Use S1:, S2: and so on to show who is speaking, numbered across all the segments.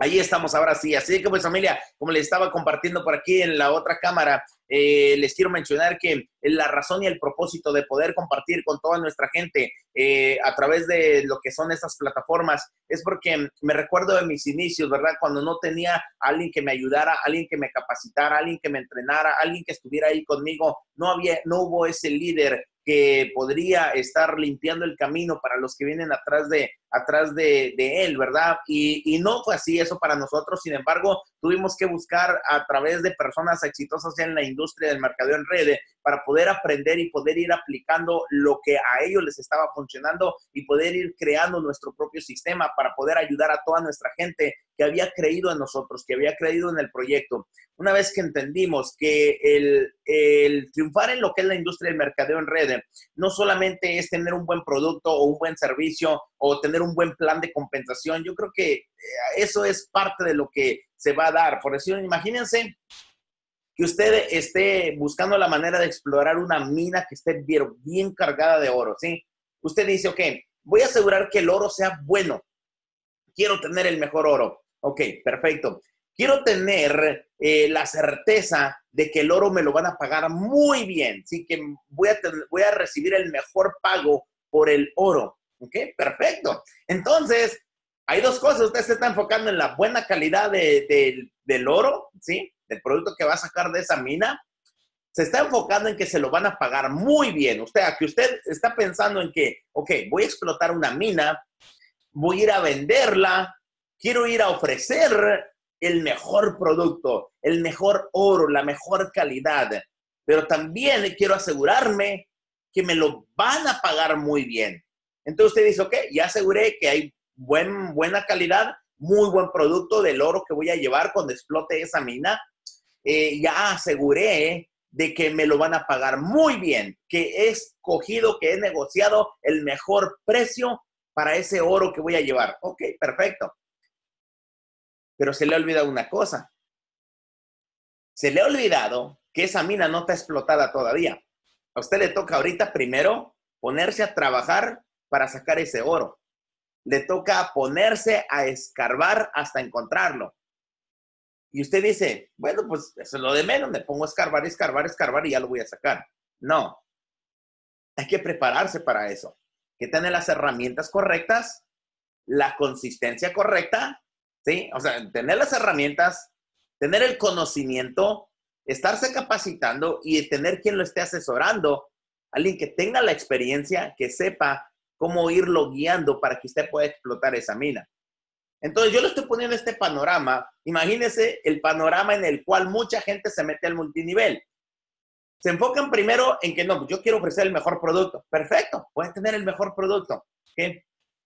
S1: Ahí estamos ahora sí. Así que pues familia, como les estaba compartiendo por aquí en la otra cámara, les quiero mencionar que la razón y el propósito de poder compartir con toda nuestra gente a través de lo que son estas plataformas es porque me recuerdo de mis inicios, ¿verdad? Cuando no tenía a alguien que me ayudara, alguien que me capacitara, alguien que me entrenara, alguien que estuviera ahí conmigo, no hubo ese líder que podría estar limpiando el camino para los que vienen atrás de él, ¿verdad? Y no fue así eso para nosotros. Sin embargo, tuvimos que buscar a través de personas exitosas en la industria del mercadeo en redes para poder aprender y poder ir aplicando lo que a ellos les estaba funcionando y poder ir creando nuestro propio sistema para poder ayudar a toda nuestra gente que había creído en nosotros, que había creído en el proyecto. Una vez que entendimos que el triunfar en lo que es la industria del mercadeo en redes no solamente es tener un buen producto o un buen servicio o tener un buen plan de compensación, yo creo que eso es parte de lo que se va a dar. Por decir, imagínense que usted esté buscando la manera de explorar una mina que esté bien cargada de oro, ¿sí? Usted dice, ok, voy a asegurar que el oro sea bueno. Quiero tener el mejor oro. Ok, perfecto. Quiero tener la certeza de que el oro me lo van a pagar muy bien, ¿sí? Que voy a recibir el mejor pago por el oro. Ok, perfecto. Entonces, hay dos cosas. Usted se está enfocando en la buena calidad del oro, ¿sí? Del producto que va a sacar de esa mina. Se está enfocando en que se lo van a pagar muy bien. Usted está pensando en que, ok, voy a explotar una mina, voy a ir a venderla, quiero ir a ofrecer el mejor producto, el mejor oro, la mejor calidad, pero también quiero asegurarme que me lo van a pagar muy bien. Entonces usted dice, ok, ya aseguré que hay buena calidad, muy buen producto del oro que voy a llevar cuando explote esa mina. Ya aseguré de que me lo van a pagar muy bien, que he escogido, que he negociado el mejor precio para ese oro que voy a llevar. Ok, perfecto. Pero se le ha olvidado una cosa. Se le ha olvidado que esa mina no está explotada todavía. A usted le toca ahorita primero ponerse a trabajar para sacar ese oro. Le toca ponerse a escarbar hasta encontrarlo. Y usted dice, bueno, pues eso es lo de menos, me pongo a escarbar, escarbar, escarbar y ya lo voy a sacar. No, hay que prepararse para eso. Hay que tener las herramientas correctas, la consistencia correcta, ¿sí? O sea, tener las herramientas, tener el conocimiento, estarse capacitando y tener quien lo esté asesorando, alguien que tenga la experiencia, que sepa cómo irlo guiando para que usted pueda explotar esa mina. Entonces, yo le estoy poniendo este panorama. Imagínese el panorama en el cual mucha gente se mete al multinivel. Se enfocan primero en que no, yo quiero ofrecer el mejor producto. Perfecto, puedes tener el mejor producto. ¿Okay?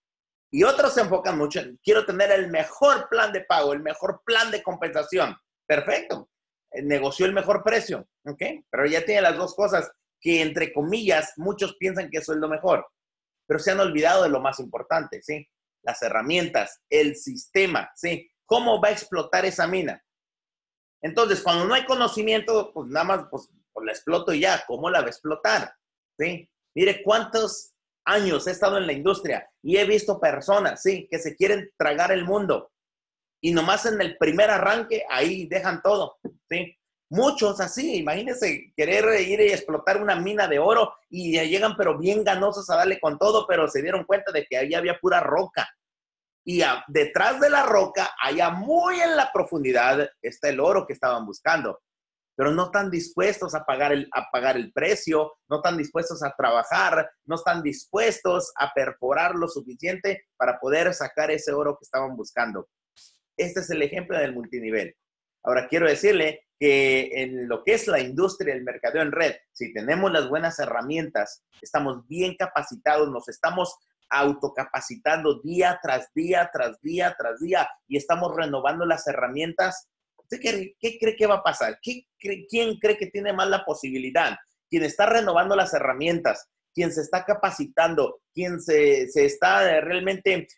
S1: Y otros se enfocan mucho en, quiero tener el mejor plan de pago, el mejor plan de compensación. Perfecto, negoció el mejor precio. ¿Okay? Pero ya tiene las dos cosas que, entre comillas, muchos piensan que eso es lo mejor. Pero se han olvidado de lo más importante, ¿sí? Las herramientas, el sistema, ¿sí? ¿Cómo va a explotar esa mina? Entonces, cuando no hay conocimiento, pues nada más, pues la exploto y ya. ¿Cómo la va a explotar? ¿Sí? Mire cuántos años he estado en la industria y he visto personas, ¿sí? Que se quieren tragar el mundo y nomás en el primer arranque, ahí dejan todo, ¿sí? Muchos así, imagínense querer ir y explotar una mina de oro y llegan pero bien ganosos a darle con todo, pero se dieron cuenta de que ahí había pura roca. Y detrás de la roca, allá muy en la profundidad, está el oro que estaban buscando. Pero no están dispuestos a pagar el precio, no están dispuestos a trabajar, no están dispuestos a perforar lo suficiente para poder sacar ese oro que estaban buscando. Este es el ejemplo del multinivel. Ahora, quiero decirle que en lo que es la industria del mercadeo en red, si tenemos las buenas herramientas, estamos bien capacitados, nos estamos autocapacitando día tras día, tras día, tras día, y estamos renovando las herramientas. ¿Usted qué cree que va a pasar? ¿Quién cree que tiene más la posibilidad? ¿Quién está renovando las herramientas? ¿Quién se está capacitando? ¿Quién se está realmente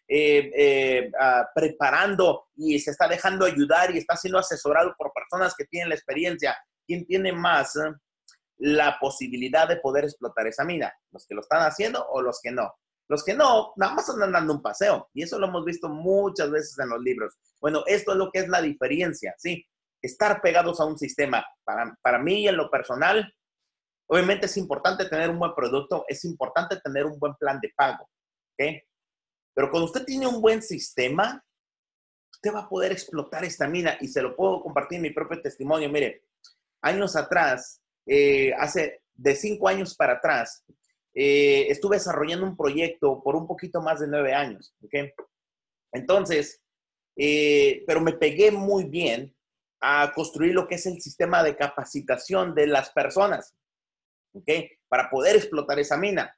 S1: preparando y se está dejando ayudar y está siendo asesorado por personas que tienen la experiencia? ¿Quién tiene más la posibilidad de poder explotar esa mina? ¿Los que lo están haciendo o los que no? Los que no, nada más andan dando un paseo. Y eso lo hemos visto muchas veces en los libros. Bueno, esto es lo que es la diferencia, ¿sí? Estar pegados a un sistema. Para mí, en lo personal, obviamente es importante tener un buen producto, es importante tener un buen plan de pago, ¿ok? Pero cuando usted tiene un buen sistema, usted va a poder explotar esta mina. Y se lo puedo compartir en mi propio testimonio. Mire, años atrás, hace de 5 años para atrás, estuve desarrollando un proyecto por un poquito más de 9 años, ¿ok? Entonces, pero me pegué muy bien a construir lo que es el sistema de capacitación de las personas, ¿ok? Para poder explotar esa mina.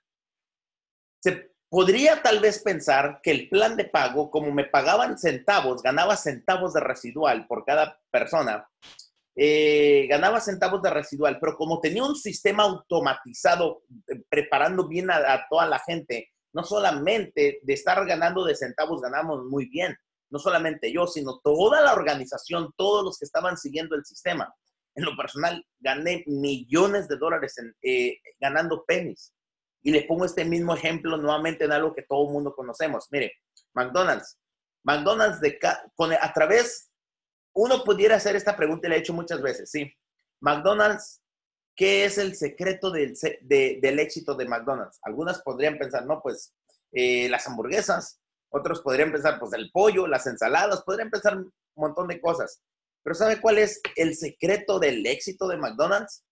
S1: Se podría tal vez pensar que el plan de pago, como me pagaban centavos, ganaba centavos de residual por cada persona, ganaba centavos de residual, pero como tenía un sistema automatizado, preparando bien a toda la gente, no solamente de estar ganando de centavos, ganamos muy bien, no solamente yo, sino toda la organización, todos los que estaban siguiendo el sistema. En lo personal, gané millones de dólares ganando pennies. Y le pongo este mismo ejemplo nuevamente en algo que todo el mundo conocemos. Mire, McDonald's. McDonald's a través, uno pudiera hacer esta pregunta y la he hecho muchas veces, ¿sí? McDonald's, ¿qué es el secreto del éxito de McDonald's? Algunas podrían pensar, no, pues las hamburguesas. Otros podrían pensar, pues el pollo, las ensaladas. Podrían pensar un montón de cosas. Pero ¿sabe cuál es el secreto del éxito de McDonald's?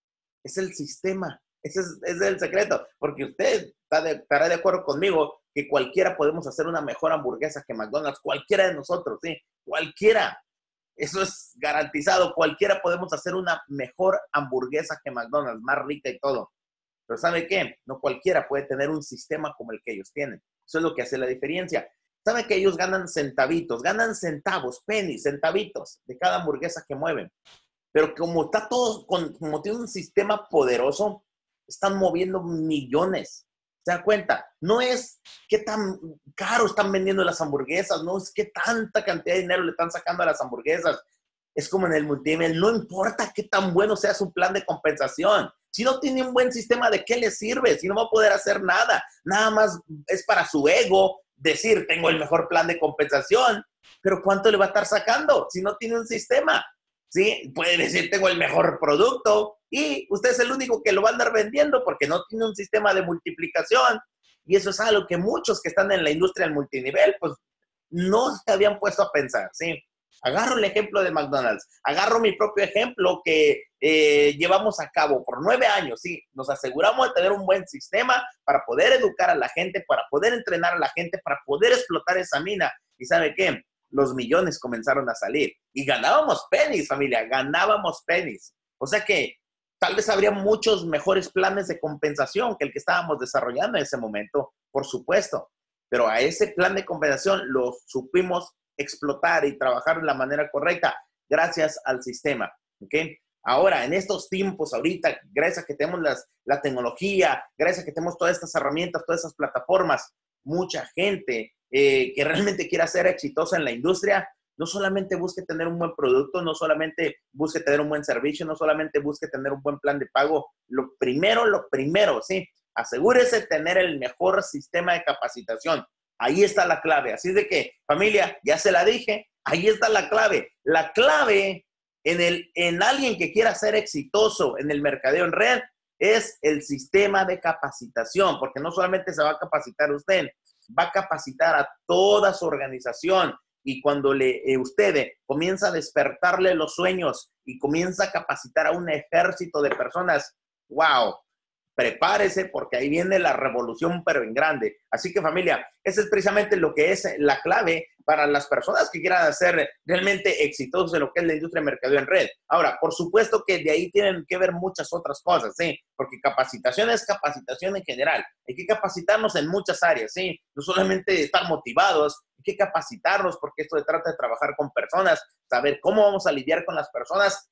S1: Es el sistema. Ese es el secreto. Porque usted estará de acuerdo conmigo que cualquiera podemos hacer una mejor hamburguesa que McDonald's. Cualquiera de nosotros, ¿sí? Cualquiera. Eso es garantizado. Cualquiera podemos hacer una mejor hamburguesa que McDonald's, más rica y todo. Pero ¿sabe qué? No cualquiera puede tener un sistema como el que ellos tienen. Eso es lo que hace la diferencia. ¿Sabe que ellos ganan centavitos? Ganan centavos, pennies, centavitos de cada hamburguesa que mueven. Pero como está todo, como tiene un sistema poderoso, están moviendo millones. ¿Se da cuenta? No es qué tan caro están vendiendo las hamburguesas, no es qué tanta cantidad de dinero le están sacando a las hamburguesas. Es como en el multinivel, no importa qué tan bueno sea su plan de compensación. Si no tiene un buen sistema, ¿de qué le sirve? Si no va a poder hacer nada. Nada más es para su ego decir, tengo el mejor plan de compensación, pero ¿cuánto le va a estar sacando si no tiene un sistema? ¿Sí? Puede decir, tengo el mejor producto y usted es el único que lo va a andar vendiendo porque no tiene un sistema de multiplicación. Y eso es algo que muchos que están en la industria del multinivel, pues no se habían puesto a pensar, ¿sí? Agarro el ejemplo de McDonald's, agarro mi propio ejemplo que llevamos a cabo por 9 años, ¿sí? Nos aseguramos de tener un buen sistema para poder educar a la gente, para poder entrenar a la gente, para poder explotar esa mina. ¿Y sabe qué? Los millones comenzaron a salir y ganábamos pennies, familia, ganábamos pennies. O sea que tal vez habría muchos mejores planes de compensación que el que estábamos desarrollando en ese momento, por supuesto. Pero a ese plan de compensación lo supimos explotar y trabajar de la manera correcta gracias al sistema, ¿ok? Ahora, en estos tiempos, ahorita, gracias a que tenemos la tecnología, gracias a que tenemos todas estas herramientas, todas esas plataformas, mucha gente que realmente quiera ser exitosa en la industria, no solamente busque tener un buen producto, no solamente busque tener un buen servicio, no solamente busque tener un buen plan de pago. Lo primero, ¿sí? Asegúrese de tener el mejor sistema de capacitación. Ahí está la clave. Así de que, familia, ya se la dije, ahí está la clave. La clave en alguien que quiera ser exitoso en el mercadeo en red es el sistema de capacitación, porque no solamente se va a capacitar usted, va a capacitar a toda su organización. Y cuando usted comienza a despertarle los sueños y comienza a capacitar a un ejército de personas, wow, prepárese porque ahí viene la revolución, pero en grande. Así que, familia, esa es precisamente lo que es la clave para las personas que quieran ser realmente exitosos en lo que es la industria de mercadeo en red. Ahora, por supuesto que de ahí tienen que ver muchas otras cosas, ¿sí? Porque capacitación es capacitación en general. Hay que capacitarnos en muchas áreas, ¿sí? No solamente estar motivados, hay que capacitarnos porque esto se trata de trabajar con personas, saber cómo vamos a lidiar con las personas,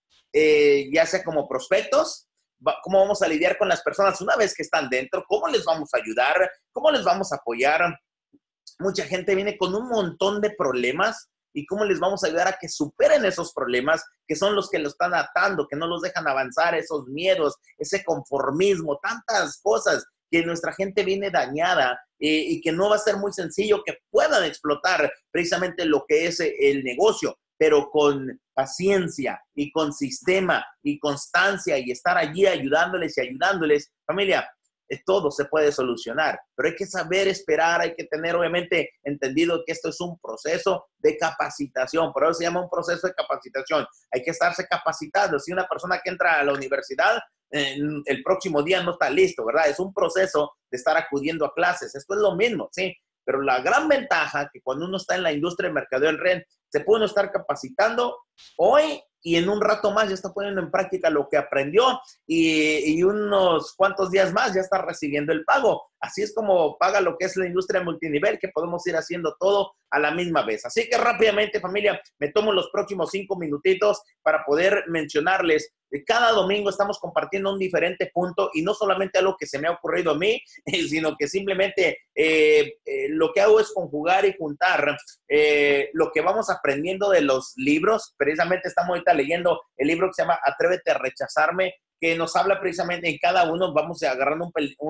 S1: ya sea como prospectos, cómo vamos a lidiar con las personas una vez que están dentro, cómo les vamos a ayudar, cómo les vamos a apoyar. Mucha gente viene con un montón de problemas y cómo les vamos a ayudar a que superen esos problemas, que son los que los están atando, que no los dejan avanzar, esos miedos, ese conformismo, tantas cosas que nuestra gente viene dañada y que no va a ser muy sencillo que puedan explotar precisamente lo que es el negocio, pero con paciencia y con sistema y constancia y estar allí ayudándoles y ayudándoles, familia, todo se puede solucionar, pero hay que saber esperar, hay que tener obviamente entendido que esto es un proceso de capacitación, por eso se llama un proceso de capacitación, hay que estarse capacitando. Si una persona que entra a la universidad, el próximo día no está listo, ¿verdad? Es un proceso de estar acudiendo a clases, esto es lo mismo, ¿sí? Pero la gran ventaja que cuando uno está en la industria de mercadeo en red, se puede uno estar capacitando hoy y en un rato más ya está poniendo en práctica lo que aprendió y unos cuantos días más ya está recibiendo el pago. Así es como paga lo que es la industria multinivel, que podemos ir haciendo todo a la misma vez. Así que rápidamente, familia, me tomo los próximos 5 minutitos para poder mencionarles que cada domingo estamos compartiendo un diferente punto y no solamente algo que se me ha ocurrido a mí, sino que simplemente lo que hago es conjugar y juntar lo que vamos aprendiendo de los libros. Precisamente estamos ahorita leyendo el libro que se llama Atrévete a rechazarme, que nos habla precisamente en cada uno, vamos agarrando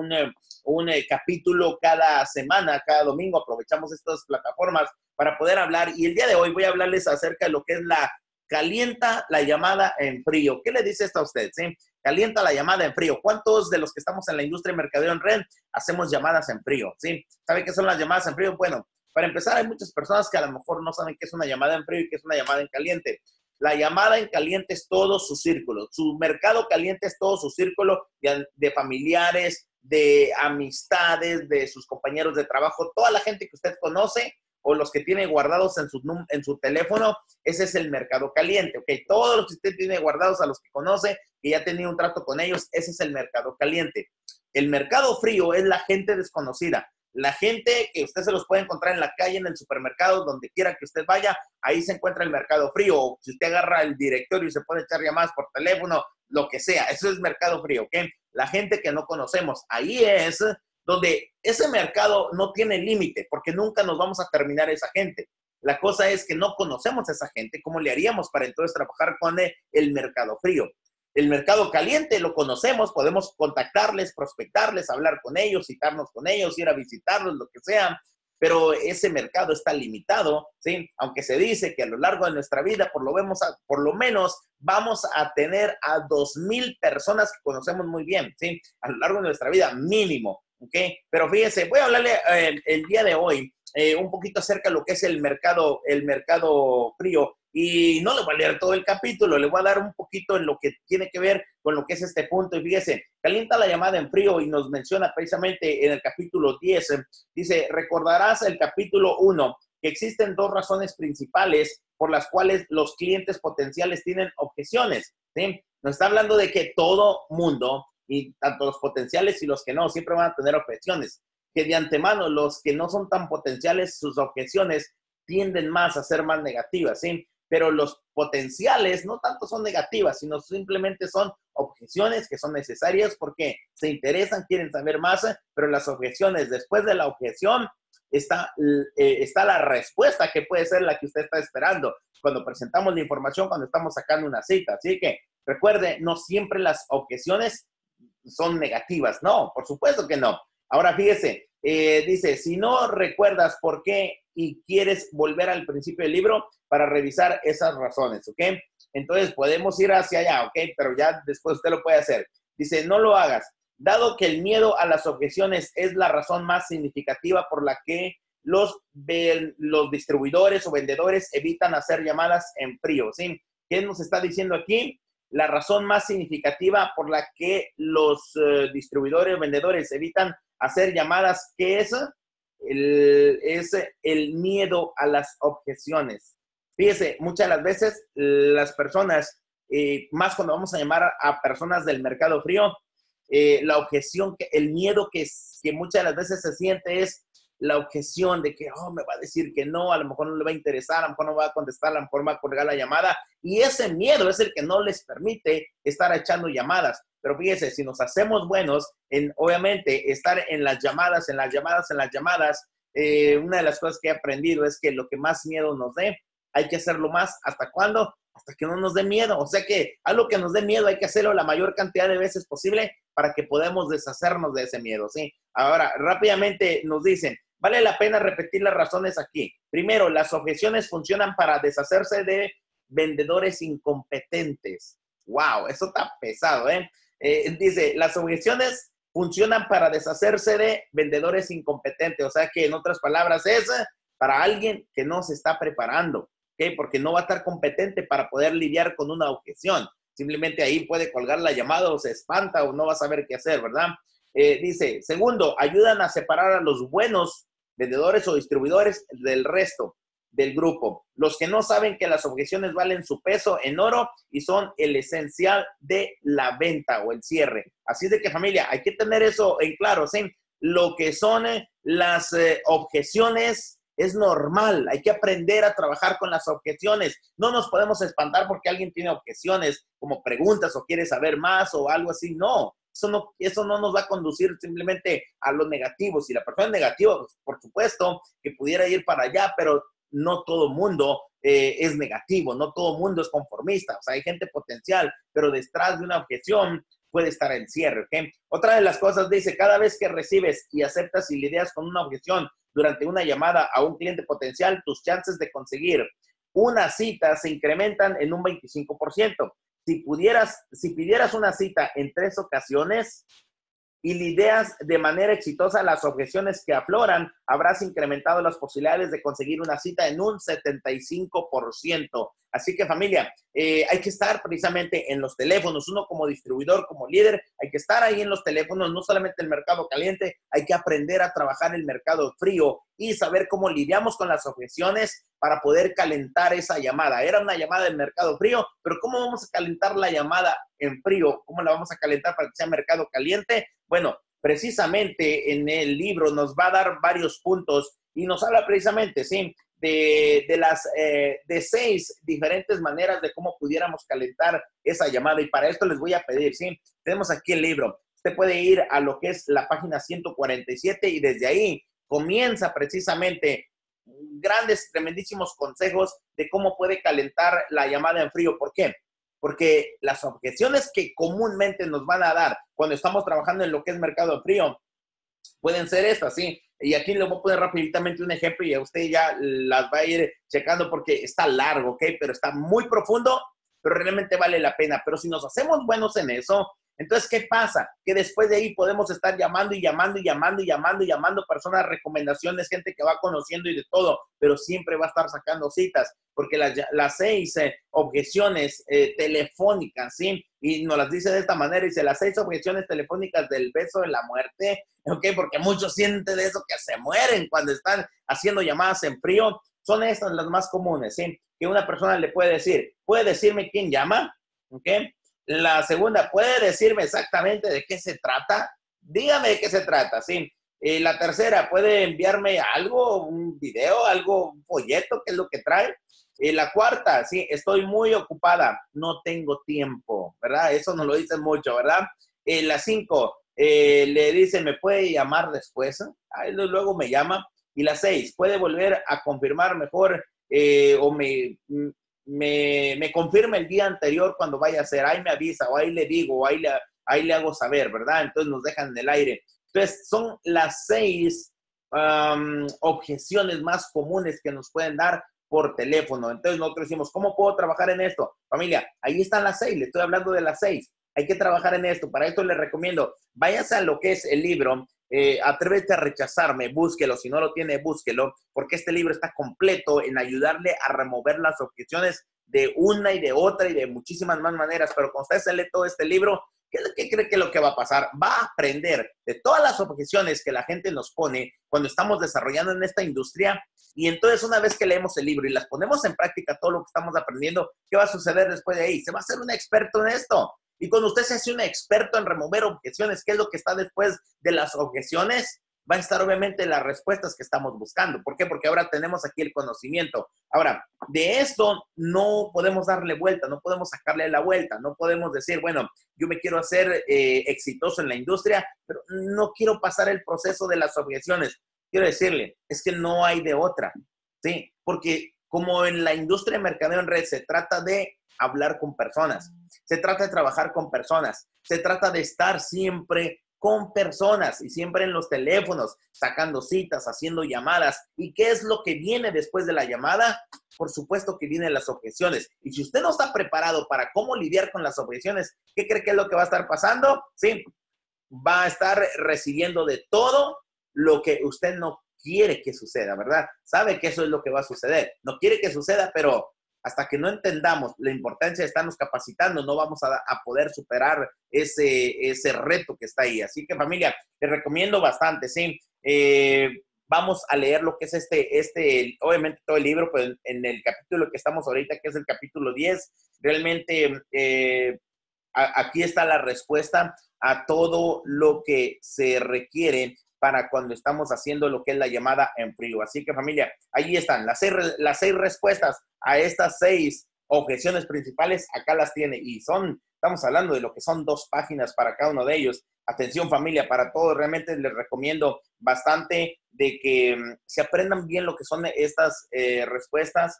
S1: un capítulo cada semana, cada domingo, aprovechamos estas plataformas para poder hablar, y el día de hoy voy a hablarles acerca de lo que es calienta la llamada en frío. ¿Qué le dice esto a usted? ¿Sí? Calienta la llamada en frío. ¿Cuántos de los que estamos en la industria de mercadeo en red hacemos llamadas en frío? ¿Sí? ¿Sabe qué son las llamadas en frío? Bueno, para empezar, hay muchas personas que a lo mejor no saben qué es una llamada en frío y qué es una llamada en caliente. La llamada en caliente es todo su círculo. Su mercado caliente es todo su círculo de familiares, de amistades, de sus compañeros de trabajo, toda la gente que usted conoce o los que tiene guardados en su teléfono. Ese es el mercado caliente, ¿ok? Todos los que usted tiene guardados, a los que conoce, que ya ha tenido un trato con ellos, ese es el mercado caliente. El mercado frío es la gente desconocida. La gente que usted se los puede encontrar en la calle, en el supermercado, donde quiera que usted vaya, ahí se encuentra el mercado frío. O si usted agarra el directorio y se puede echar llamadas por teléfono, lo que sea, eso es mercado frío, ¿ok? La gente que no conocemos, ahí es donde ese mercado no tiene límite, porque nunca nos vamos a terminar esa gente. La cosa es que no conocemos a esa gente. ¿Cómo le haríamos para entonces trabajar con el mercado frío? El mercado caliente lo conocemos, podemos contactarles, prospectarles, hablar con ellos, citarnos con ellos, ir a visitarlos, lo que sea, pero ese mercado está limitado, ¿sí? Aunque se dice que a lo largo de nuestra vida, por lo menos vamos a tener a 2,000 personas que conocemos muy bien, ¿sí? A lo largo de nuestra vida, mínimo, ¿ok? Pero fíjense, voy a hablarle el día de hoy un poquito acerca de lo que es el mercado frío. Y no le voy a leer todo el capítulo, le voy a dar un poquito en lo que tiene que ver con lo que es este punto. Y fíjese, calienta la llamada en frío y nos menciona precisamente en el capítulo 10, dice, recordarás el capítulo 1, que existen 2 razones principales por las cuales los clientes potenciales tienen objeciones, ¿sí? Nos está hablando de que todo mundo, y tanto los potenciales y los que no, siempre van a tener objeciones, que de antemano los que no son tan potenciales, sus objeciones tienden más a ser más negativas, ¿sí? Pero los potenciales no tanto son negativas, sino simplemente son objeciones que son necesarias porque se interesan, quieren saber más, pero las objeciones, después de la objeción, está la respuesta que puede ser la que usted está esperando cuando presentamos la información, cuando estamos sacando una cita. Así que recuerde, no siempre las objeciones son negativas, no, por supuesto que no. Ahora fíjese, dice, si no recuerdas por qué y quieres volver al principio del libro para revisar esas razones, ¿ok? Entonces podemos ir hacia allá, ¿ok? Pero ya después usted lo puede hacer. Dice, no lo hagas. Dado que el miedo a las objeciones es la razón más significativa por la que los distribuidores o vendedores evitan hacer llamadas en frío, ¿sí? ¿Qué nos está diciendo aquí? La razón más significativa por la que los distribuidores o vendedores evitan hacer llamadas, ¿qué es? Es el miedo a las objeciones. Fíjese, muchas de las veces las personas, más cuando vamos a llamar a personas del mercado frío, la objeción, el miedo que muchas de las veces se siente es la objeción de que, me va a decir que no, a lo mejor no le va a interesar, a lo mejor no va a contestar, a lo mejor va a colgar la llamada. Y ese miedo es el que no les permite estar echando llamadas. Pero fíjese, si nos hacemos buenos en, obviamente, estar en las llamadas, una de las cosas que he aprendido es que lo que más miedo nos dé, hay que hacerlo más. ¿Hasta cuándo? Hasta que no nos dé miedo. O sea que algo que nos dé miedo hay que hacerlo la mayor cantidad de veces posible para que podamos deshacernos de ese miedo, ¿sí? Ahora, rápidamente nos dicen, vale la pena repetir las razones aquí. Primero, las objeciones funcionan para deshacerse de vendedores incompetentes. ¡Wow! Eso está pesado, ¿eh? Dice, las objeciones funcionan para deshacerse de vendedores incompetentes. O sea que, en otras palabras, es para alguien que no se está preparando, ¿ok? Porque no va a estar competente para poder lidiar con una objeción. Simplemente ahí puede colgar la llamada o se espanta o no va a saber qué hacer, ¿verdad? Dice, segundo, ayudan a separar a los buenos vendedores o distribuidores del resto del grupo. Los que no saben que las objeciones valen su peso en oro y son el esencial de la venta o el cierre. Así de que, familia, hay que tener eso en claro, ¿sí? Lo que son las objeciones es normal. Hay que aprender a trabajar con las objeciones. No nos podemos espantar porque alguien tiene objeciones como preguntas o quiere saber más o algo así. No. Eso no nos va a conducir simplemente a lo negativo. Si la persona es negativa, pues, por supuesto que pudiera ir para allá, pero no todo mundo es negativo, no todo mundo es conformista. O sea, hay gente potencial, pero detrás de una objeción puede estar el cierre, ¿ok? Otra de las cosas dice, cada vez que recibes y aceptas y lidias con una objeción durante una llamada a un cliente potencial, tus chances de conseguir una cita se incrementan en un 25%. Si pidieras una cita en 3 ocasiones y lidias de manera exitosa las objeciones que afloran, habrás incrementado las posibilidades de conseguir una cita en un 75%. Así que, familia, hay que estar precisamente en los teléfonos. Uno como distribuidor, como líder, hay que estar ahí en los teléfonos, no solamente el mercado caliente, hay que aprender a trabajar el mercado frío y saber cómo lidiamos con las objeciones para poder calentar esa llamada. Era una llamada del mercado frío, pero ¿cómo vamos a calentar la llamada en frío? ¿Cómo la vamos a calentar para que sea mercado caliente? Bueno, precisamente en el libro nos va a dar varios puntos y nos habla precisamente, ¿sí?, de 6 diferentes maneras de cómo pudiéramos calentar esa llamada. Y para esto les voy a pedir, ¿sí? Tenemos aquí el libro. Usted puede ir a lo que es la página 147 y desde ahí comienza precisamente grandes, tremendísimos consejos de cómo puede calentar la llamada en frío. ¿Por qué? Porque las objeciones que comúnmente nos van a dar cuando estamos trabajando en lo que es mercado frío pueden ser estas, ¿sí? Y aquí le voy a poner rápidamente un ejemplo y a usted ya las va a ir checando porque está largo, ¿ok? Pero está muy profundo, pero realmente vale la pena. Pero si nos hacemos buenos en eso, entonces, ¿qué pasa? Que después de ahí podemos estar llamando y llamando y llamando y llamando y llamando personas, recomendaciones, gente que va conociendo y de todo, pero siempre va a estar sacando citas, porque las 6 objeciones telefónicas, ¿sí? Y nos las dice de esta manera, dice, las 6 objeciones telefónicas del beso de la muerte, ¿ok? Porque muchos sienten de eso que se mueren cuando están haciendo llamadas en frío. Son estas las más comunes, ¿sí? Que una persona le puede decir, ¿puede decirme quién llama? ¿Ok? La segunda, ¿puede decirme exactamente de qué se trata? Dígame de qué se trata, ¿sí? La tercera, ¿puede enviarme algo, un video, algo, un folleto, qué es lo que trae? La cuarta, sí, estoy muy ocupada, no tengo tiempo, ¿verdad? Eso nos lo dicen mucho, ¿verdad? La 5, le dice, ¿me puede llamar después? Ahí luego me llama. Y la 6, ¿puede volver a confirmar mejor o me confirma el día anterior cuando vaya a ser? Ahí me avisa, o ahí le digo, o ahí le hago saber, ¿verdad? Entonces nos dejan en el aire. Entonces son las 6 objeciones más comunes que nos pueden dar por teléfono. Entonces nosotros decimos, ¿cómo puedo trabajar en esto? Familia, ahí están las 6, le estoy hablando de las 6. Hay que trabajar en esto. Para esto les recomiendo, váyase a lo que es el libro, Atrévete a rechazarme, búsquelo. Si no lo tiene, búsquelo, porque este libro está completo en ayudarle a remover las objeciones de una y de otra y de muchísimas más maneras. Pero cuando usted se lee todo este libro, ¿qué cree que es lo que va a pasar? Va a aprender de todas las objeciones que la gente nos pone cuando estamos desarrollando en esta industria. Y entonces, una vez que leemos el libro y las ponemos en práctica todo lo que estamos aprendiendo, ¿qué va a suceder después de ahí? Se va a hacer un experto en esto. Y cuando usted se hace un experto en remover objeciones, ¿qué es lo que está después de las objeciones? Va a estar obviamente las respuestas que estamos buscando. ¿Por qué? Porque ahora tenemos aquí el conocimiento. Ahora, de esto no podemos darle vuelta, no podemos sacarle la vuelta, no podemos decir, bueno, yo me quiero hacer exitoso en la industria, pero no quiero pasar el proceso de las objeciones. Quiero decirle, es que no hay de otra, ¿sí? Porque como en la industria de mercadeo en red, se trata de hablar con personas, se trata de trabajar con personas, se trata de estar siempre con personas y siempre en los teléfonos, sacando citas, haciendo llamadas. ¿Y qué es lo que viene después de la llamada? Por supuesto que vienen las objeciones. Y si usted no está preparado para cómo lidiar con las objeciones, ¿qué cree que es lo que va a estar pasando? Sí, va a estar recibiendo de todo lo que usted no quiere que suceda, ¿verdad? Sabe que eso es lo que va a suceder. No quiere que suceda, pero hasta que no entendamos la importancia de estarnos capacitando, no vamos a poder superar ese reto que está ahí. Así que, familia, les recomiendo bastante, ¿sí? Vamos a leer lo que es obviamente todo el libro, pero en el capítulo que estamos ahorita, que es el capítulo 10, realmente aquí está la respuesta a todo lo que se requiere para cuando estamos haciendo lo que es la llamada en frío. Así que, familia, ahí están las seis respuestas a estas 6 objeciones principales. Acá las tiene y estamos hablando de lo que son 2 páginas para cada uno de ellos. Atención, familia, para todos, realmente les recomiendo bastante de que se aprendan bien lo que son estas respuestas.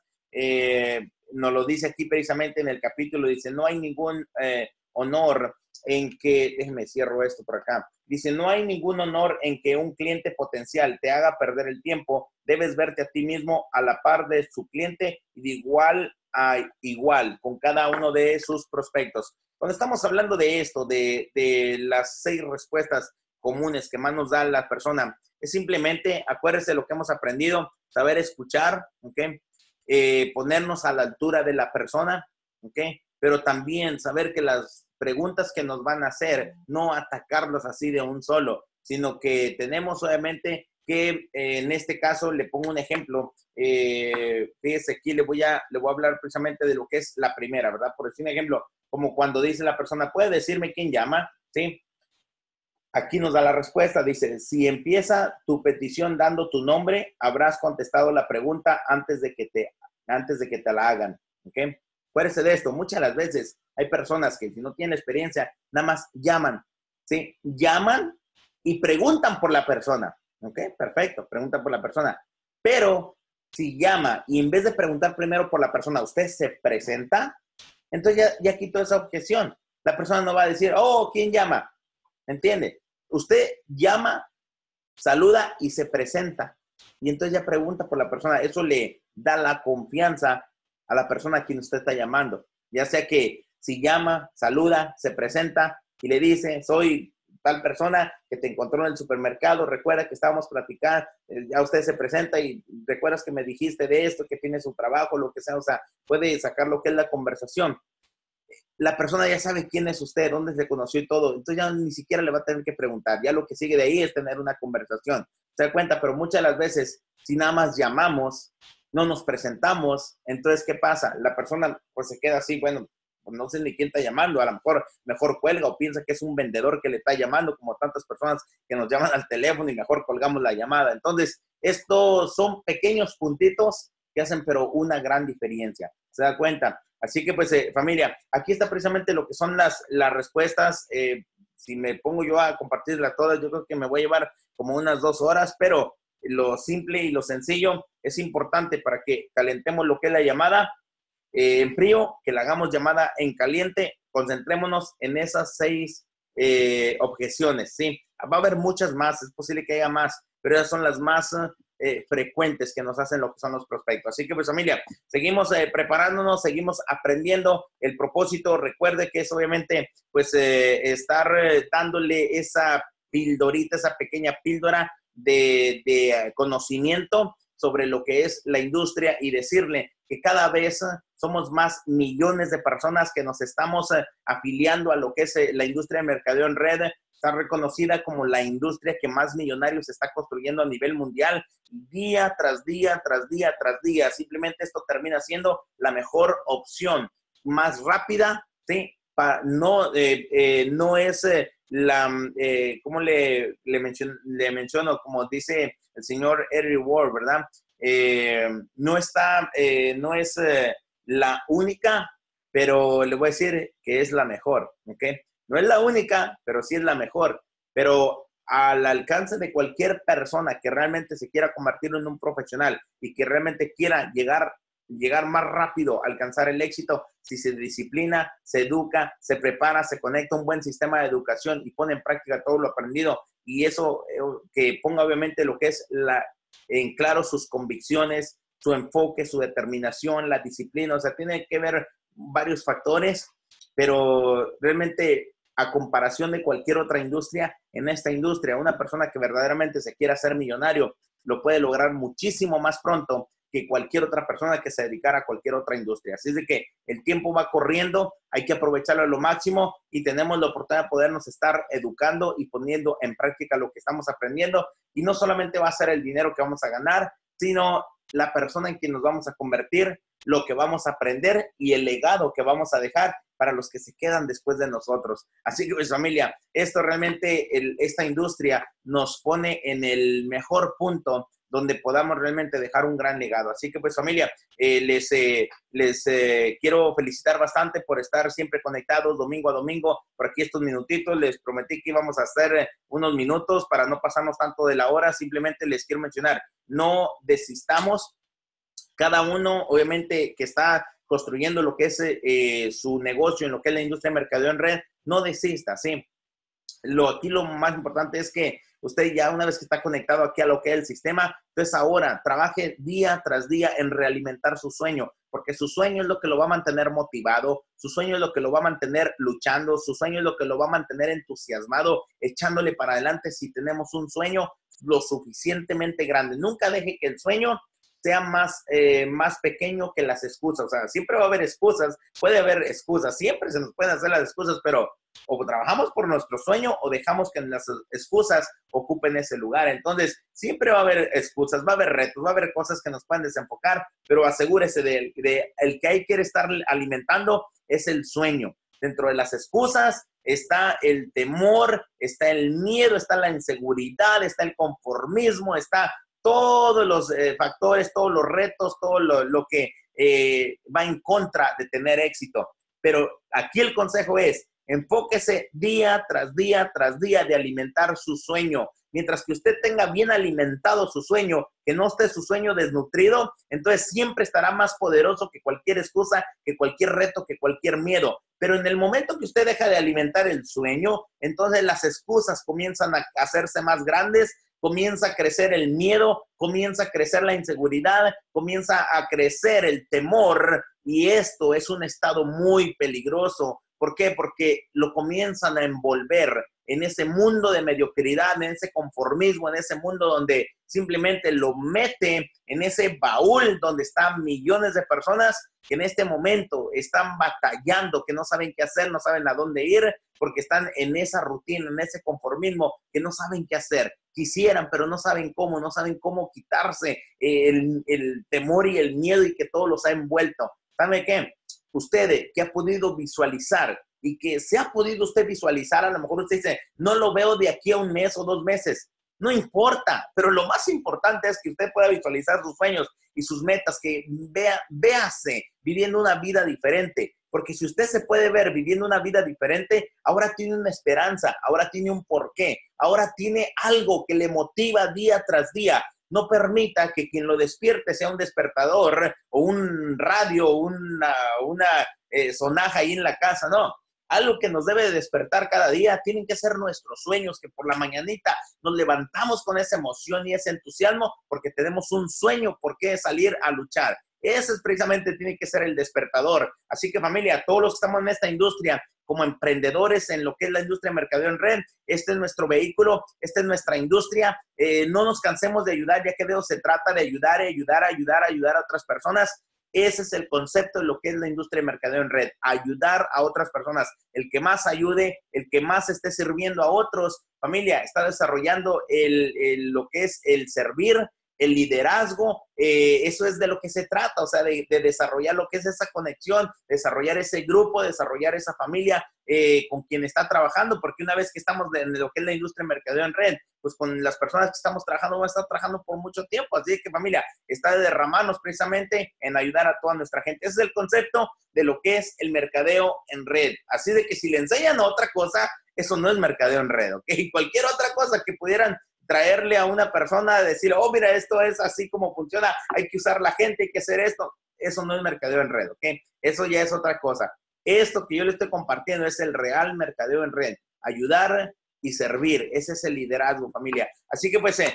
S1: Nos lo dice aquí precisamente en el capítulo, dice, no hay ningún honor en que, déjenme cierro esto por acá, dice, no hay ningún honor en que un cliente potencial te haga perder el tiempo, debes verte a ti mismo a la par de su cliente y de igual a igual con cada uno de sus prospectos. Cuando estamos hablando de esto, de las 6 respuestas comunes que más nos da la persona, es simplemente, acuérdese de lo que hemos aprendido, saber escuchar, ¿ok? Ponernos a la altura de la persona, ¿ok? Pero también saber que las preguntas que nos van a hacer, no atacarlos así de un solo, sino que tenemos obviamente que, en este caso, le pongo un ejemplo, fíjese aquí, le voy a hablar precisamente de lo que es la primera, ¿verdad? Por decir un ejemplo, como cuando dice la persona, ¿puede decirme quién llama? ¿Sí? Aquí nos da la respuesta, dice, si empieza tu petición dando tu nombre, habrás contestado la pregunta antes de que te la hagan, ¿ok? Acuérdese de esto, muchas de las veces hay personas que si no tienen experiencia, nada más llaman, ¿sí? Llaman y preguntan por la persona, ¿ok? Perfecto, preguntan por la persona. Pero si llama y en vez de preguntar primero por la persona, usted se presenta, entonces ya quitó esa objeción. La persona no va a decir, oh, ¿quién llama? ¿Entiende? Usted llama, saluda y se presenta. Y entonces ya pregunta por la persona. Eso le da la confianza a la persona a quien usted está llamando. Ya sea que si llama, saluda, se presenta y le dice, soy tal persona que te encontró en el supermercado, recuerda que estábamos platicando, ya usted se presenta y recuerdas que me dijiste de esto, que tiene su trabajo, lo que sea, o sea, puede sacar lo que es la conversación. La persona ya sabe quién es usted, dónde se conoció y todo, entonces ya ni siquiera le va a tener que preguntar, ya lo que sigue de ahí es tener una conversación, se da cuenta, pero muchas de las veces, si nada más llamamos, no nos presentamos, entonces, ¿qué pasa? La persona pues se queda así, bueno, pues no sé ni quién está llamando, a lo mejor cuelga o piensa que es un vendedor que le está llamando, como tantas personas que nos llaman al teléfono y mejor colgamos la llamada. Entonces, estos son pequeños puntitos que hacen pero una gran diferencia, ¿se da cuenta? Así que pues familia, aquí está precisamente lo que son las respuestas. Si me pongo yo a compartirlas todas, yo creo que me voy a llevar como unas 2 horas, pero lo simple y lo sencillo es importante para que calentemos lo que es la llamada en frío, que la hagamos llamada en caliente, concentrémonos en esas 6 objeciones, ¿sí? Va a haber muchas más, es posible que haya más, pero esas son las más frecuentes que nos hacen lo que son los prospectos. Así que pues familia, seguimos preparándonos, seguimos aprendiendo. El propósito, recuerde que es obviamente pues estar dándole esa pildorita, esa pequeña píldora de conocimiento sobre lo que es la industria y decirle que cada vez somos más millones de personas que nos estamos afiliando a lo que es la industria de mercadeo en red. Está reconocida como la industria que más millonarios está construyendo a nivel mundial, día tras día, tras día, tras día. Simplemente esto termina siendo la mejor opción, más rápida, ¿sí? No es ¿cómo le menciono? Como dice el señor Henry Ward, ¿verdad? No es la única, pero le voy a decir que es la mejor, ¿ok? No es la única, pero sí es la mejor. Pero al alcance de cualquier persona que realmente se quiera convertir en un profesional y que realmente quiera llegar llegar más rápido a alcanzar el éxito si se disciplina, se educa, se prepara, se conecta a un buen sistema de educación y pone en práctica todo lo aprendido. Y eso que ponga obviamente lo que es en claro sus convicciones, su enfoque, su determinación, la disciplina. O sea, tiene que ver varios factores, pero realmente a comparación de cualquier otra industria, en esta industria, una persona que verdaderamente se quiera hacer millonario lo puede lograr muchísimo más pronto que cualquier otra persona que se dedicara a cualquier otra industria. Así es de que el tiempo va corriendo, hay que aprovecharlo a lo máximo y tenemos la oportunidad de podernos estar educando y poniendo en práctica lo que estamos aprendiendo. Y no solamente va a ser el dinero que vamos a ganar, sino la persona en quien nos vamos a convertir, lo que vamos a aprender y el legado que vamos a dejar para los que se quedan después de nosotros. Así que, pues, familia, esto realmente, esta industria nos pone en el mejor punto donde podamos realmente dejar un gran legado. Así que, pues, familia, les quiero felicitar bastante por estar siempre conectados domingo a domingo por aquí estos minutitos. Les prometí que íbamos a hacer unos minutos para no pasarnos tanto de la hora. Simplemente les quiero mencionar, no desistamos. Cada uno, obviamente, que está construyendo lo que es su negocio, en lo que es la industria de mercadeo en red, no desista, ¿sí? Aquí lo más importante es que usted ya una vez que está conectado aquí a lo que es el sistema, entonces ahora trabaje día tras día en realimentar su sueño, porque su sueño es lo que lo va a mantener motivado, su sueño es lo que lo va a mantener luchando, su sueño es lo que lo va a mantener entusiasmado, echándole para adelante si tenemos un sueño lo suficientemente grande. Nunca deje que el sueño sea más pequeño que las excusas. O sea, siempre va a haber excusas, puede haber excusas, siempre se nos pueden hacer las excusas, pero o trabajamos por nuestro sueño o dejamos que las excusas ocupen ese lugar. Entonces, siempre va a haber excusas, va a haber retos, va a haber cosas que nos pueden desenfocar, pero asegúrese de el que hay que estar alimentando es el sueño. Dentro de las excusas está el temor, está el miedo, está la inseguridad, está el conformismo, está todos los factores, todos los retos, todo lo que va en contra de tener éxito. Pero aquí el consejo es, enfóquese día tras día tras día de alimentar su sueño. Mientras que usted tenga bien alimentado su sueño, que no esté su sueño desnutrido, entonces siempre estará más poderoso que cualquier excusa, que cualquier reto, que cualquier miedo. Pero en el momento que usted deja de alimentar el sueño, entonces las excusas comienzan a hacerse más grandes, comienza a crecer el miedo, comienza a crecer la inseguridad, comienza a crecer el temor, y esto es un estado muy peligroso. ¿Por qué? Porque lo comienzan a envolver en ese mundo de mediocridad, en ese conformismo, en ese mundo donde simplemente lo mete en ese baúl donde están millones de personas que en este momento están batallando, que no saben qué hacer, no saben a dónde ir, porque están en esa rutina, en ese conformismo, que no saben qué hacer. Quisieran, pero no saben cómo quitarse el temor y el miedo y que todo los ha envuelto. ¿Sabe qué? Usted que ha podido visualizar y que se ha podido usted visualizar, a lo mejor usted dice, no lo veo de aquí a un mes o 2 meses. No importa, pero lo más importante es que usted pueda visualizar sus sueños y sus metas, que véase viviendo una vida diferente. Porque si usted se puede ver viviendo una vida diferente, ahora tiene una esperanza, ahora tiene un porqué, ahora tiene algo que le motiva día tras día. No permita que quien lo despierte sea un despertador o un radio o una sonaja ahí en la casa, no. Algo que nos debe de despertar cada día tienen que ser nuestros sueños, que por la mañanita nos levantamos con esa emoción y ese entusiasmo porque tenemos un sueño por qué salir a luchar. Ese es precisamente, tiene que ser el despertador. Así que, familia, todos los que estamos en esta industria, como emprendedores en lo que es la industria de mercadeo en red, este es nuestro vehículo, esta es nuestra industria. No nos cansemos de ayudar, ya que de eso se trata, de ayudar a otras personas. Ese es el concepto de lo que es la industria de mercadeo en red, ayudar a otras personas. El que más ayude, el que más esté sirviendo a otros, familia, está desarrollando lo que es el servir, el liderazgo. Eso es de lo que se trata, o sea, de desarrollar lo que es esa conexión, desarrollar ese grupo, desarrollar esa familia con quien está trabajando, porque una vez que estamos en lo que es la industria de mercadeo en red, pues con las personas que estamos trabajando, vamos a estar trabajando por mucho tiempo. Así que, familia, está de derramarnos precisamente en ayudar a toda nuestra gente. Ese es el concepto de lo que es el mercadeo en red. Así de que si le enseñan otra cosa, eso no es mercadeo en red, ¿ok? Cualquier otra cosa que pudieran traerle a una persona, decir, oh, mira, esto es así como funciona, hay que usar la gente, hay que hacer esto. eso no es mercadeo en red, ¿ok? Eso ya es otra cosa. Esto que yo le estoy compartiendo es el real mercadeo en red. Ayudar y servir. Ese es el liderazgo, familia. Así que pues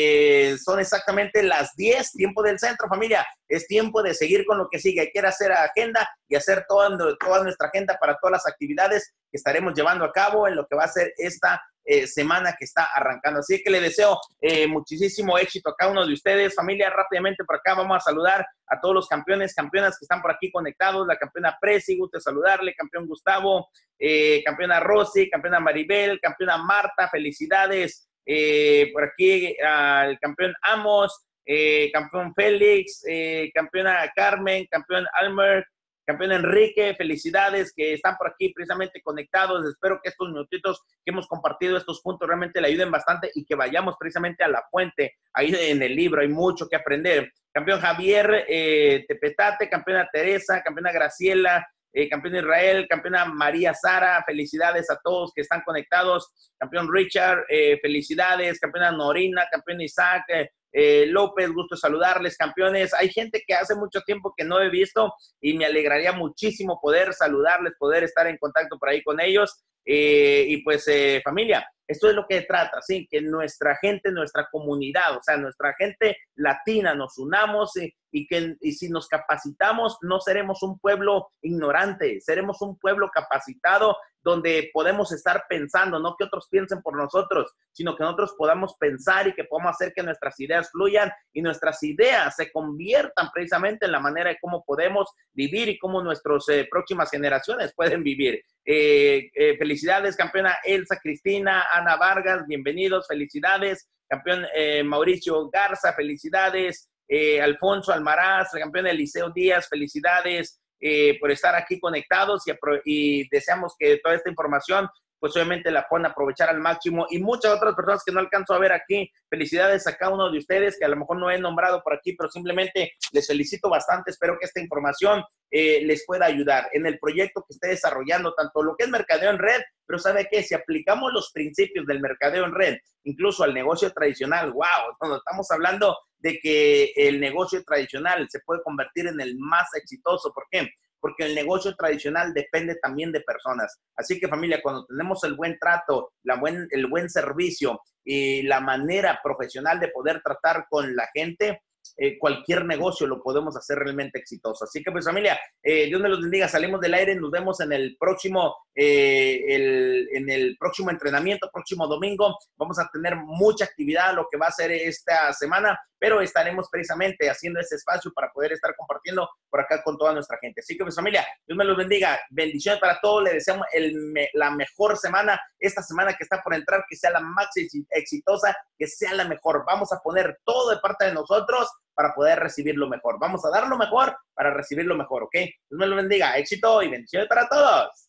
S1: son exactamente las 10, tiempo del centro, familia. Es tiempo de seguir con lo que sigue. Hay que hacer agenda y hacer toda nuestra agenda para todas las actividades que estaremos llevando a cabo en lo que va a ser esta semana que está arrancando. Así que le deseo muchísimo éxito a cada uno de ustedes. Familia, rápidamente por acá vamos a saludar a todos los campeones, campeonas que están por aquí conectados. La campeona Presi, gusto saludarle, campeón Gustavo, campeona Rosy, campeona Maribel, campeona Marta, felicidades. Por aquí al campeón Amos, campeón Félix, campeona Carmen, campeón Almer, campeón Enrique, felicidades que están por aquí precisamente conectados. Espero que estos minutitos que hemos compartido, estos puntos realmente le ayuden bastante y que vayamos precisamente a la fuente. Ahí en el libro hay mucho que aprender. Campeón Javier Tepetate, campeona Teresa, campeona Graciela, campeón Israel, campeona María Sara, felicidades a todos que están conectados. Campeón Richard, felicidades. Campeona Norina, campeón Isaac, López, gusto saludarles, campeones. Hay gente que hace mucho tiempo que no he visto y me alegraría muchísimo poder saludarles, poder estar en contacto por ahí con ellos. Y pues familia, esto es lo que trata, ¿sí? Que nuestra gente, nuestra comunidad, o sea, nuestra gente latina, nos unamos y si nos capacitamos, no seremos un pueblo ignorante, seremos un pueblo capacitado donde podemos estar pensando, no que otros piensen por nosotros, sino que nosotros podamos pensar y que podamos hacer que nuestras ideas fluyan y nuestras ideas se conviertan precisamente en la manera de cómo podemos vivir y cómo nuestras próximas generaciones pueden vivir. Felicidades, campeona Elsa Cristina, Ana Vargas, bienvenidos, felicidades. Campeón Mauricio Garza, felicidades. Alfonso Almaraz, el campeón Eliseo Díaz, felicidades por estar aquí conectados y deseamos que toda esta información pues obviamente la puedan aprovechar al máximo y muchas otras personas que no alcanzo a ver aquí. Felicidades a cada uno de ustedes que a lo mejor no he nombrado por aquí, pero simplemente les felicito bastante. Espero que esta información les pueda ayudar en el proyecto que esté desarrollando, tanto lo que es mercadeo en red, pero ¿sabe qué? Si aplicamos los principios del mercadeo en red, incluso al negocio tradicional, wow, cuando estamos hablando de que el negocio tradicional se puede convertir en el más exitoso. ¿Por qué? Porque el negocio tradicional depende también de personas. Así que familia, cuando tenemos el buen trato, el buen servicio y la manera profesional de poder tratar con la gente, cualquier negocio lo podemos hacer realmente exitoso. Así que pues familia, Dios me los bendiga, salimos del aire, nos vemos en el próximo próximo entrenamiento, próximo domingo. Vamos a tener mucha actividad, lo que va a ser esta semana, pero estaremos precisamente haciendo ese espacio para poder estar compartiendo por acá con toda nuestra gente. Así que pues familia, Dios me los bendiga, bendiciones para todos, le deseamos la mejor semana, esta semana que está por entrar, que sea la más exitosa, que sea la mejor. Vamos a poner todo de parte de nosotros para poder recibir lo mejor. Vamos a dar lo mejor para recibir lo mejor, ¿ok? Dios me lo bendiga, éxito y bendiciones para todos.